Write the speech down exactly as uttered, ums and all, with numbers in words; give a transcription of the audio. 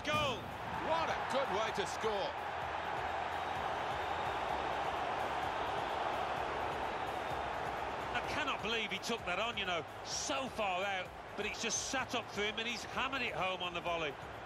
goal. What a good way to score. I cannot believe he took that on, you know, so far out, but it's just sat up for him and he's hammered it home on the volley.